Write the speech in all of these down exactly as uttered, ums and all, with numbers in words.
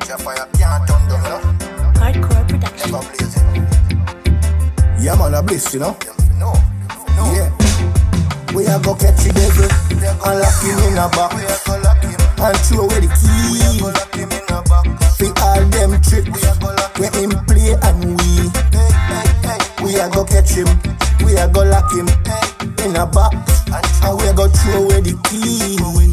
Your fire can't turn down, you know. Hardcore production. Never blazing. Yeah, man, a bliss, you know. No, no. Yeah. We are go catch the devil and lock him in a box and throw away the key. We all them tricks where him play and we. We are go catch him. We are go lock him in a box and we are go throw away the key.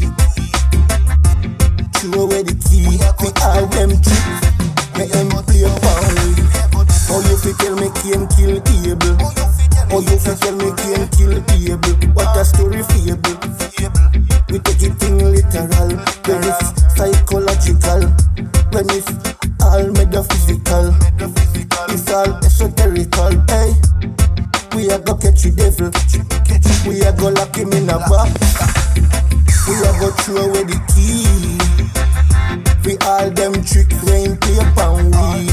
Throw away the key. We all them tricks where him play and we. Oh, you fi tell me Cain kill Abel. Oh, you fi tell me Cain kill Abel. What a story fable. We take it thing literal. When it's psychological. When it's all metaphysical. It's all esoterical. Hey, we are go catch the devil. We are go lock him in a box. We are go throw away the key. We all them tricks when play upon we.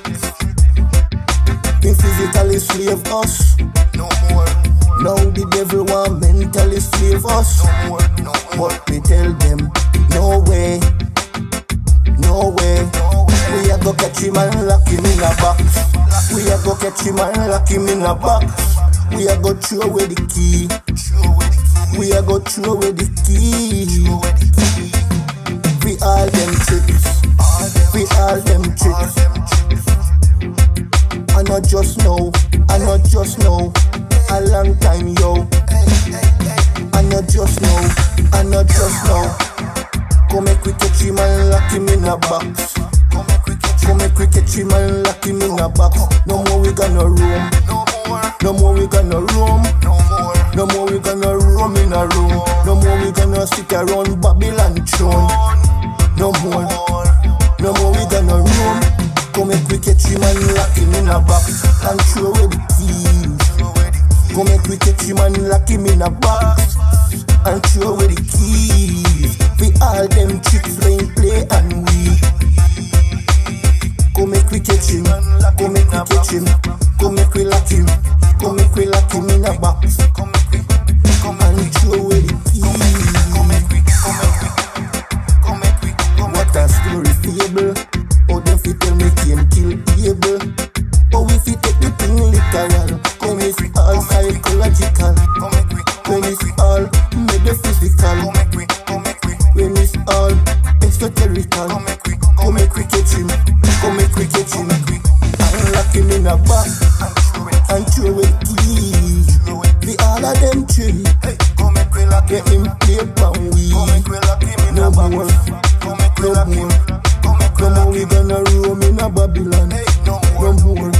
He physically slave us. No more. Now the devil want mentally slave us. No more. No more. But we tell them, no way, no way. No way. We are go catch him and lock him in a box. We are go catch him and lock him in a box. We are go throw away the key. We are go throw away the key. We all them tricks. We all them tricks. I not just know, I not just know, a long time yo. I not just know, I not just know. Come make we catch him and lock him in a box. Come make we catch him and lock him in a box. No more we gonna roam, no more we gonna roam, no more we gonna roam in a room. No more we gonna sit around Babylon throne. No more, no more we gonna roam. Come make we catch him and lock him in a box and throw away the keys. Come make we catch him and lock him in a box and throw away the keys. We all them tricks when play and we. Come make we catch him, come make we catch him, come make we lock him, come make we lock him in a box and throw away the keys. What a story fable. Oh, them fi tell me Cain kill Abel. Oh, we fi take the thing literal. Come it's all psychological. Come it's all metaphysical. When it's all esoterical. Come make we catch him. Come make we catch him. And lock him in a box and throw away keys. The all of them three. Get him play pan we. No more, no more. No more we gonna roam in a Babylon. No more, no more.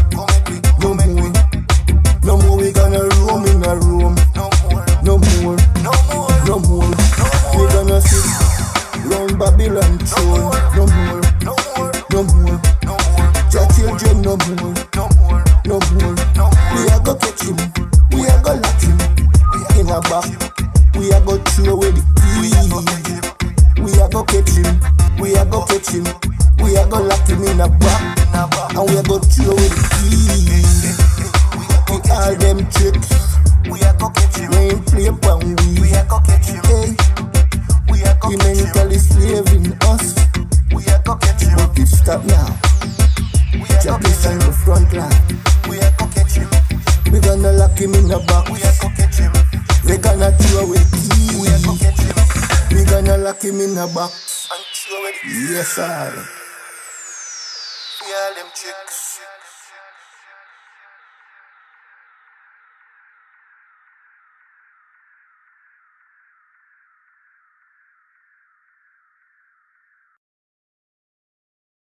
No more we gonna roam in a room. No more, no more. We gonna sit round Babylon throne. No more, no more. Your children no more, no more. We are go catch him, we are go lock him in a box. We are go throw away the key. We are go catch him, we are go catch him. We are gonna lock him in a box and we are gonna throw away the key. We all them tricks. We are gonna catch him. We ain't play upon we. We are gonna catch him. Hey, we are gonna catch him. He mentally slaving us. We are gonna catch him. But it stop now. Just listen the front line. We are gonna catch him. We gonna lock him in a box. We are gonna catch him. We gonna throw away the key. We are gonna catch him. We gonna lock him in a box and throw away the key. Yes, sir. We all them chicks.